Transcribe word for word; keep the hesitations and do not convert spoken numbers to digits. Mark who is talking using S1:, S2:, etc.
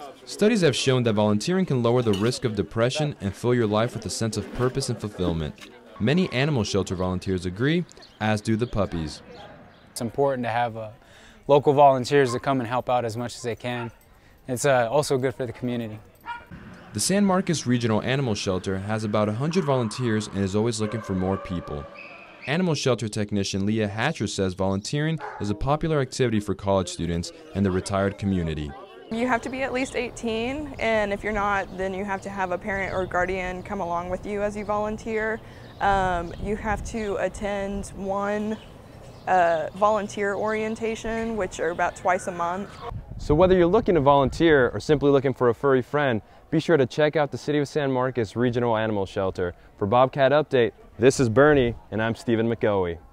S1: Studies have shown that volunteering can lower the risk of depression and fill your life with a sense of purpose and fulfillment. Many animal shelter volunteers agree, as do the puppies.
S2: It's important to have uh, local volunteers to come and help out as much as they can. It's uh, also good for the community.
S1: The San Marcos Regional Animal Shelter has about one hundred volunteers and is always looking for more people. Animal shelter technician Leah Hatcher says volunteering is a popular activity for college students and the retired community.
S3: You have to be at least eighteen, and if you're not, then you have to have a parent or guardian come along with you as you volunteer. Um, you have to attend one uh, volunteer orientation, which are about twice a month.
S4: So whether you're looking to volunteer or simply looking for a furry friend, be sure to check out the City of San Marcos Regional Animal Shelter. For Bobcat Update, this is Bernie, and I'm Stephen McElwee.